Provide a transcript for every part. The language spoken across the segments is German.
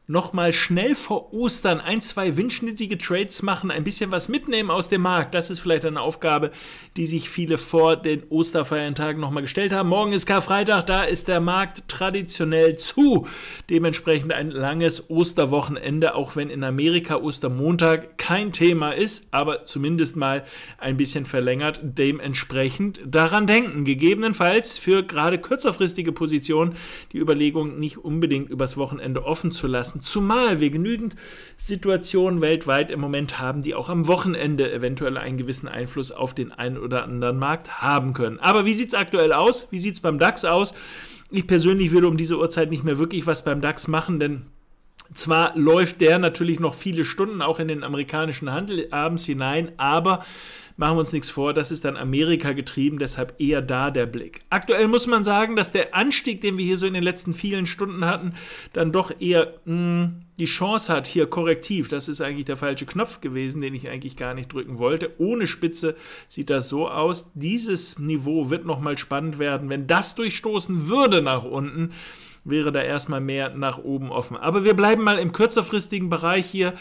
nochmal schnell vor Ostern ein, zwei windschnittige Trades machen, ein bisschen was mitnehmen aus dem Markt. Das ist vielleicht eine Aufgabe, die sich viele vor den Osterfeiertagen nochmal gestellt haben. Morgen ist Karfreitag, da ist der Markt traditionell zu. Dementsprechend ein langes Osterwochenende, auch wenn in Amerika Ostermontag kein Thema ist, aber zumindest mal ein bisschen verlängert. Dementsprechend daran denken, gegebenenfalls für gerade kürzerfristige Positionen die Überlegung nicht unbedingt übers Wochenende offen zu lassen, zumal wir genügend Situationen weltweit im Moment haben, die auch am Wochenende eventuell einen gewissen Einfluss auf den einen oder anderen Markt haben können. Aber wie sieht es aktuell aus? Wie sieht es beim DAX aus? Ich persönlich würde um diese Uhrzeit nicht mehr wirklich was beim DAX machen, denn zwar läuft der natürlich noch viele Stunden auch in den amerikanischen Handel abends hinein, aber machen wir uns nichts vor, das ist dann Amerika getrieben, deshalb eher da der Blick. Aktuell muss man sagen, dass der Anstieg, den wir hier so in den letzten vielen Stunden hatten, dann doch eher die Chance hat, hier korrektiv, das ist eigentlich der falsche Knopf gewesen, den ich eigentlich gar nicht drücken wollte. Ohne Spitze sieht das so aus. Dieses Niveau wird nochmal spannend werden. Wenn das durchstoßen würde nach unten, wäre da erstmal mehr nach oben offen. Aber wir bleiben mal im kürzerfristigen Bereich hier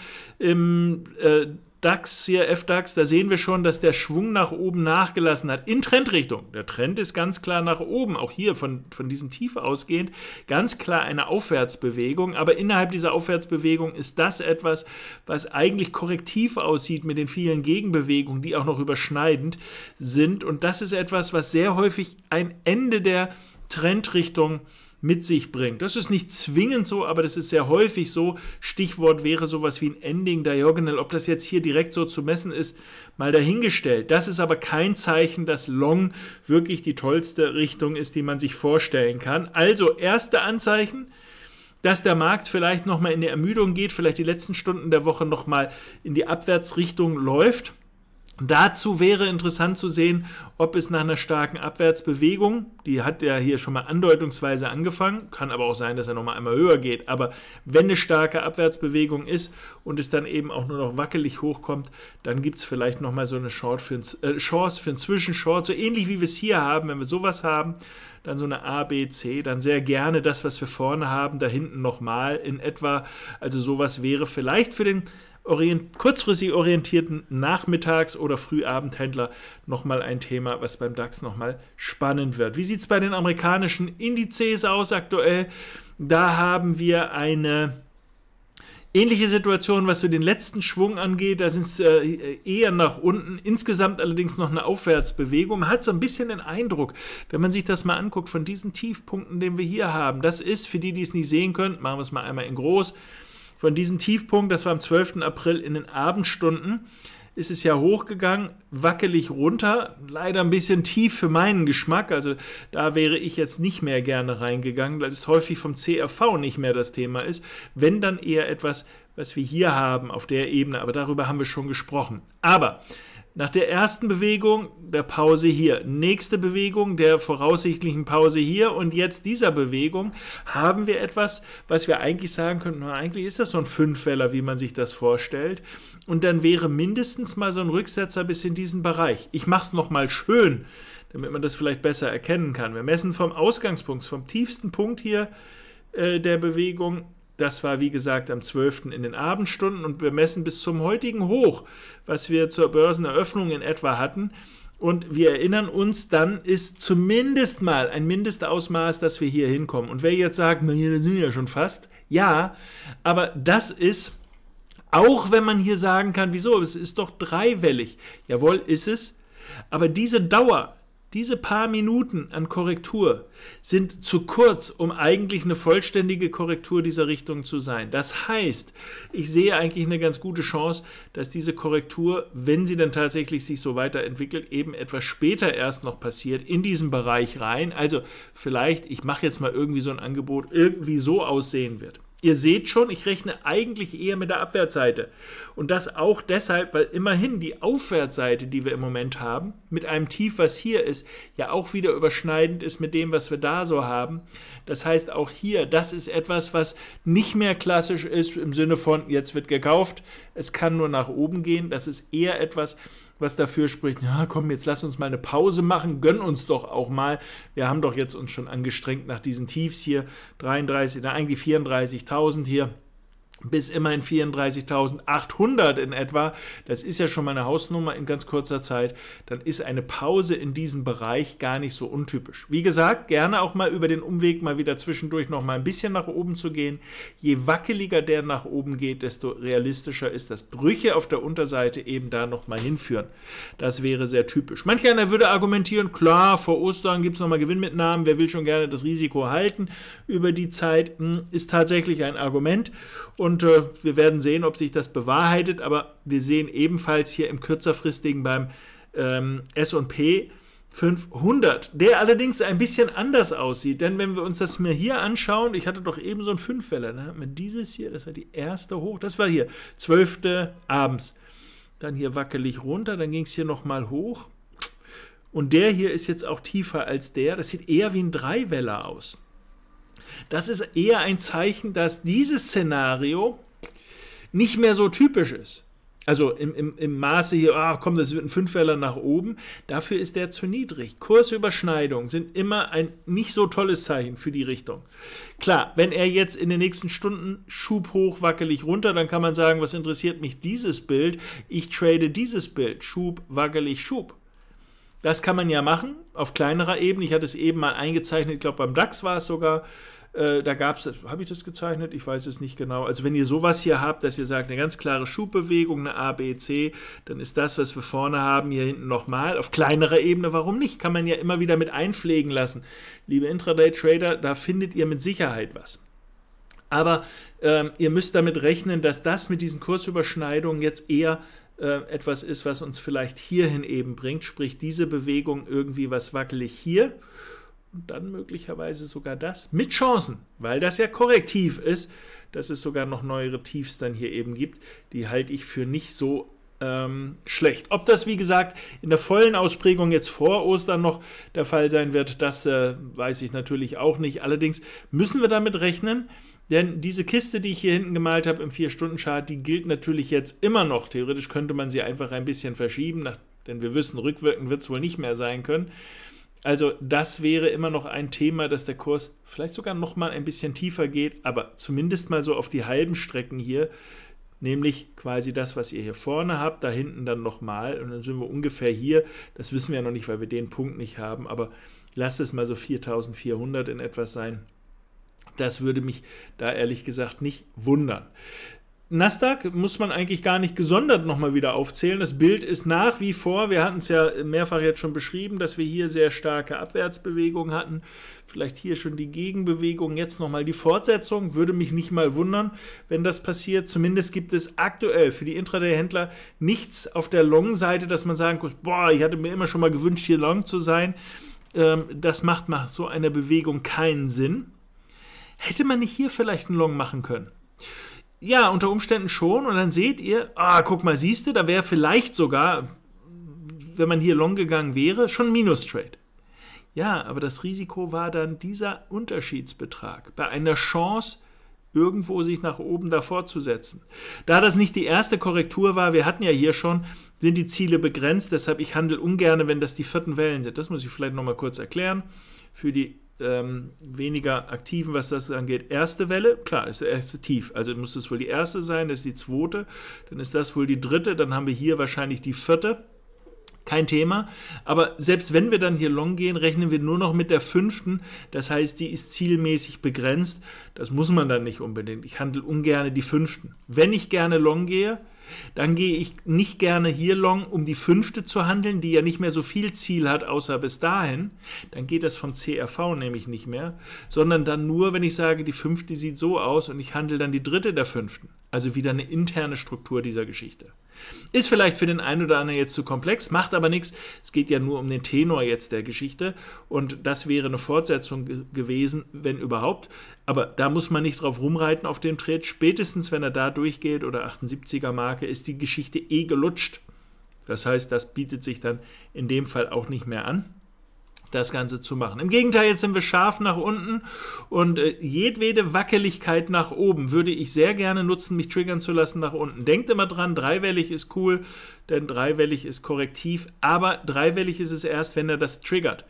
im DAX, hier FDAX, da sehen wir schon, dass der Schwung nach oben nachgelassen hat, in Trendrichtung. Der Trend ist ganz klar nach oben, auch hier von diesem Tief ausgehend, ganz klar eine Aufwärtsbewegung, aber innerhalb dieser Aufwärtsbewegung ist das etwas, was eigentlich korrektiv aussieht mit den vielen Gegenbewegungen, die auch noch überschneidend sind, und das ist etwas, was sehr häufig ein Ende der Trendrichtung mit sich bringt. Das ist nicht zwingend so, aber das ist sehr häufig so. Stichwort wäre sowas wie ein Ending Diagonal. Ob das jetzt hier direkt so zu messen ist, mal dahingestellt. Das ist aber kein Zeichen, dass Long wirklich die tollste Richtung ist, die man sich vorstellen kann. Also erste Anzeichen, dass der Markt vielleicht nochmal in die Ermüdung geht, vielleicht die letzten Stunden der Woche nochmal in die Abwärtsrichtung läuft. Dazu wäre interessant zu sehen, ob es nach einer starken Abwärtsbewegung, die hat ja hier schon mal andeutungsweise angefangen, kann aber auch sein, dass er nochmal einmal höher geht, aber wenn eine starke Abwärtsbewegung ist und es dann eben auch nur noch wackelig hochkommt, dann gibt es vielleicht nochmal so eine Chance für einen Zwischenshort, so ähnlich wie wir es hier haben. Wenn wir sowas haben, dann so eine A, B, C, dann sehr gerne das, was wir vorne haben, da hinten nochmal in etwa, also sowas wäre vielleicht für den kurzfristig orientierten Nachmittags- oder Frühabendhändler nochmal ein Thema, was beim DAX nochmal spannend wird. Wie sieht es bei den amerikanischen Indizes aus aktuell? Da haben wir eine ähnliche Situation, was so den letzten Schwung angeht. Da sind es eher nach unten, insgesamt allerdings noch eine Aufwärtsbewegung. Man hat so ein bisschen den Eindruck, wenn man sich das mal anguckt, von diesen Tiefpunkten, den wir hier haben, das ist, für die, die es nicht sehen können, machen wir es mal einmal in groß, von diesem Tiefpunkt, das war am 12. April in den Abendstunden, ist es ja hochgegangen, wackelig runter, leider ein bisschen tief für meinen Geschmack, also da wäre ich jetzt nicht mehr gerne reingegangen, weil es häufig vom CRV nicht mehr das Thema ist, wenn dann eher etwas, was wir hier haben auf der Ebene, aber darüber haben wir schon gesprochen. Aber nach der ersten Bewegung, der Pause hier, nächste Bewegung, der voraussichtlichen Pause hier und jetzt dieser Bewegung haben wir etwas, was wir eigentlich sagen könnten, na, eigentlich ist das so ein Fünfweller, wie man sich das vorstellt. Und dann wäre mindestens mal so ein Rücksetzer bis in diesen Bereich. Ich mache es nochmal schön, damit man das vielleicht besser erkennen kann. Wir messen vom Ausgangspunkt, vom tiefsten Punkt hier der Bewegung. Das war, wie gesagt, am 12. in den Abendstunden und wir messen bis zum heutigen Hoch, was wir zur Börseneröffnung in etwa hatten. Und wir erinnern uns, dann ist zumindest mal ein Mindestausmaß, dass wir hier hinkommen. Und wer jetzt sagt, na, hier sind wir ja schon fast, ja, aber das ist, auch wenn man hier sagen kann, wieso, es ist doch dreiwellig. Jawohl, ist es, aber diese Dauer, diese paar Minuten an Korrektur sind zu kurz, um eigentlich eine vollständige Korrektur dieser Richtung zu sein. Das heißt, ich sehe eigentlich eine ganz gute Chance, dass diese Korrektur, wenn sie dann tatsächlich sich so weiterentwickelt, eben etwas später erst noch passiert, in diesen Bereich rein. Also vielleicht, ich mache jetzt mal irgendwie so ein Angebot, irgendwie so aussehen wird. Ihr seht schon, ich rechne eigentlich eher mit der Abwärtsseite. Und das auch deshalb, weil immerhin die Aufwärtsseite, die wir im Moment haben, mit einem Tief, was hier ist, ja auch wieder überschneidend ist mit dem, was wir da so haben. Das heißt auch hier, das ist etwas, was nicht mehr klassisch ist im Sinne von, jetzt wird gekauft, es kann nur nach oben gehen. Das ist eher etwas, was dafür spricht, ja komm, jetzt lass uns mal eine Pause machen, gönn uns doch auch mal. Wir haben doch jetzt uns schon angestrengt nach diesen Tiefs hier, 33, eigentlich 34.000 hier. bis immerhin 34.800 in etwa, das ist ja schon mal eine Hausnummer in ganz kurzer Zeit, dann ist eine Pause in diesem Bereich gar nicht so untypisch. Wie gesagt, gerne auch mal über den Umweg mal wieder zwischendurch noch mal ein bisschen nach oben zu gehen. Je wackeliger der nach oben geht, desto realistischer ist, dass Brüche auf der Unterseite eben da noch mal hinführen. Das wäre sehr typisch. Manch einer würde argumentieren, klar, vor Ostern gibt es noch mal Gewinnmitnahmen, wer will schon gerne das Risiko halten über die Zeit, ist tatsächlich ein Argument. Und wir werden sehen, ob sich das bewahrheitet, aber wir sehen ebenfalls hier im kürzerfristigen beim S&P 500, der allerdings ein bisschen anders aussieht, denn wenn wir uns das mal hier anschauen, ich hatte doch eben so ein 5-Weller, ne? Mit dieses hier, das war die erste hoch, das war hier, 12. abends, dann hier wackelig runter, dann ging es hier nochmal hoch und der hier ist jetzt auch tiefer als der, das sieht eher wie ein 3-Weller aus. Das ist eher ein Zeichen, dass dieses Szenario nicht mehr so typisch ist. Also im Maße hier, komm, das wird ein 5-Weller nach oben. Dafür ist der zu niedrig. Kursüberschneidungen sind immer ein nicht so tolles Zeichen für die Richtung. Klar, wenn er jetzt in den nächsten Stunden Schub hoch, wackelig runter, dann kann man sagen, was interessiert mich dieses Bild? Ich trade dieses Bild. Schub, wackelig, Schub. Das kann man ja machen, auf kleinerer Ebene. Ich hatte es eben mal eingezeichnet, ich glaube beim DAX war es sogar. Da gab es, habe ich das gezeichnet? Ich weiß es nicht genau. Also wenn ihr sowas hier habt, dass ihr sagt, eine ganz klare Schubbewegung, eine A, B, C, dann ist das, was wir vorne haben, hier hinten nochmal. Auf kleinerer Ebene, warum nicht? Kann man ja immer wieder mit einpflegen lassen. Liebe Intraday-Trader, da findet ihr mit Sicherheit was. Aber ihr müsst damit rechnen, dass das mit diesen Kursüberschneidungen jetzt eher etwas ist, was uns vielleicht hierhin eben bringt. Sprich, diese Bewegung irgendwie was wackelig hier. Und dann möglicherweise sogar das mit Chancen, weil das ja korrektiv ist, dass es sogar noch neuere Tiefs dann hier eben gibt. Die halte ich für nicht so schlecht. Ob das, wie gesagt, in der vollen Ausprägung jetzt vor Ostern noch der Fall sein wird, das weiß ich natürlich auch nicht. Allerdings müssen wir damit rechnen, denn diese Kiste, die ich hier hinten gemalt habe im 4-Stunden-Chart, die gilt natürlich jetzt immer noch. Theoretisch könnte man sie einfach ein bisschen verschieben, denn wir wissen, rückwirkend wird es wohl nicht mehr sein können. Also das wäre immer noch ein Thema, dass der Kurs vielleicht sogar noch mal ein bisschen tiefer geht, aber zumindest mal so auf die halben Strecken hier, nämlich quasi das, was ihr hier vorne habt, da hinten dann nochmal und dann sind wir ungefähr hier, das wissen wir ja noch nicht, weil wir den Punkt nicht haben, aber lasst es mal so 4.400 in etwas sein. Das würde mich da ehrlich gesagt nicht wundern. Nasdaq muss man eigentlich gar nicht gesondert nochmal wieder aufzählen. Das Bild ist nach wie vor, wir hatten es ja mehrfach jetzt schon beschrieben, dass wir hier sehr starke Abwärtsbewegungen hatten. Vielleicht hier schon die Gegenbewegung, jetzt nochmal die Fortsetzung. Würde mich nicht mal wundern, wenn das passiert. Zumindest gibt es aktuell für die Intraday-Händler nichts auf der Long-Seite, dass man sagen kann, boah, ich hatte mir immer schon mal gewünscht, hier Long zu sein. Das macht nach so einer Bewegung keinen Sinn. Hätte man nicht hier vielleicht einen Long machen können? Ja, unter Umständen schon. Und dann seht ihr, guck mal, siehst du, da wäre vielleicht sogar, wenn man hier long gegangen wäre, schon Minus-Trade. Ja, aber das Risiko war dann dieser Unterschiedsbetrag bei einer Chance, irgendwo sich nach oben davor zu setzen. Da das nicht die erste Korrektur war, wir hatten ja hier schon, sind die Ziele begrenzt, deshalb ich handle ungern, wenn das die 4. Wellen sind. Das muss ich vielleicht nochmal kurz erklären. Für die weniger aktiven, was das angeht. Erste Welle, klar, ist der erste Tief. Also muss es wohl die erste sein, das ist die 2., dann ist das wohl die 3., dann haben wir hier wahrscheinlich die 4. Kein Thema. Aber selbst wenn wir dann hier long gehen, rechnen wir nur noch mit der 5. Das heißt, die ist zielmäßig begrenzt. Das muss man dann nicht unbedingt. Ich handle ungern die 5. Wenn ich gerne long gehe, dann gehe ich nicht gerne hier long, um die 5. zu handeln, die ja nicht mehr so viel Ziel hat, außer bis dahin. Dann geht das vom CRV nämlich nicht mehr, sondern dann nur, wenn ich sage, die 5. die sieht so aus und ich handle dann die 3. der 5. Also wieder eine interne Struktur dieser Geschichte. Ist vielleicht für den einen oder anderen jetzt zu komplex, macht aber nichts. Es geht ja nur um den Tenor jetzt der Geschichte und das wäre eine Fortsetzung gewesen, wenn überhaupt. Aber da muss man nicht drauf rumreiten auf dem Trade. Spätestens, wenn er da durchgeht oder 78er Marke, ist die Geschichte gelutscht. Das heißt, das bietet sich dann in dem Fall auch nicht mehr an, das Ganze zu machen. Im Gegenteil, jetzt sind wir scharf nach unten und jedwede Wackeligkeit nach oben würde ich sehr gerne nutzen, mich triggern zu lassen nach unten. Denkt immer dran, dreiwellig ist cool, denn dreiwellig ist korrektiv, aber dreiwellig ist es erst, wenn er das triggert.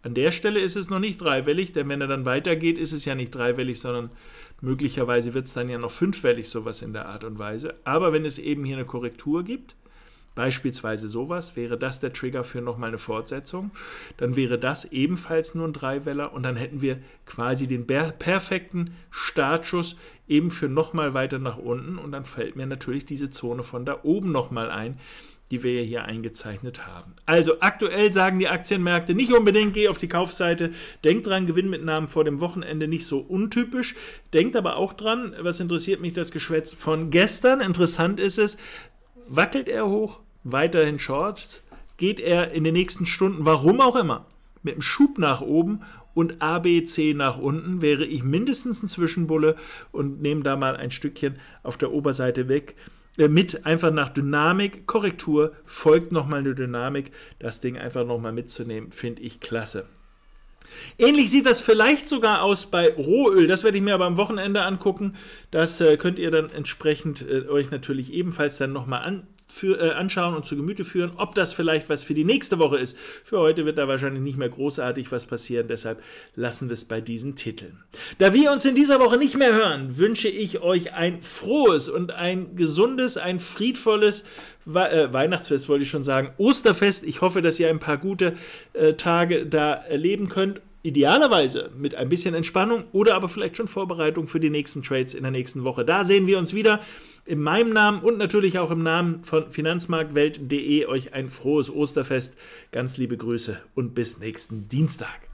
An der Stelle ist es noch nicht dreiwellig, denn wenn er dann weitergeht, ist es ja nicht dreiwellig, sondern möglicherweise wird es dann ja noch fünfwellig, sowas in der Art und Weise. Aber wenn es eben hier eine Korrektur gibt, beispielsweise sowas, wäre das der Trigger für nochmal eine Fortsetzung, dann wäre das ebenfalls nur ein Dreiweller und dann hätten wir quasi den perfekten Startschuss eben für nochmal weiter nach unten und dann fällt mir natürlich diese Zone von da oben nochmal ein, die wir ja hier eingezeichnet haben. Also aktuell sagen die Aktienmärkte nicht unbedingt, geh auf die Kaufseite, denkt dran, Gewinnmitnahmen vor dem Wochenende nicht so untypisch, denkt aber auch dran, was interessiert mich das Geschwätz von gestern, interessant ist es, wackelt er hoch, weiterhin Shorts, geht er in den nächsten Stunden, warum auch immer, mit einem Schub nach oben und ABC nach unten, wäre ich mindestens ein Zwischenbulle und nehme da mal ein Stückchen auf der Oberseite weg, mit einfach nach Dynamik, Korrektur, folgt nochmal eine Dynamik, das Ding einfach nochmal mitzunehmen, finde ich klasse. Ähnlich sieht das vielleicht sogar aus bei Rohöl, das werde ich mir aber am Wochenende angucken, das könnt ihr dann entsprechend euch natürlich ebenfalls dann nochmal anschauen und zu Gemüte führen, ob das vielleicht was für die nächste Woche ist. Für heute wird da wahrscheinlich nicht mehr großartig was passieren, deshalb lassen wir es bei diesen Titeln. Da wir uns in dieser Woche nicht mehr hören, wünsche ich euch ein frohes und ein gesundes, ein friedvolles Weihnachtsfest, wollte ich schon sagen, Osterfest. Ich hoffe, dass ihr ein paar gute Tage da erleben könnt. Idealerweise mit ein bisschen Entspannung oder aber vielleicht schon Vorbereitung für die nächsten Trades in der nächsten Woche. Da sehen wir uns wieder. In meinem Namen und natürlich auch im Namen von finanzmarktwelt.de euch ein frohes Osterfest. Ganz liebe Grüße und bis nächsten Dienstag.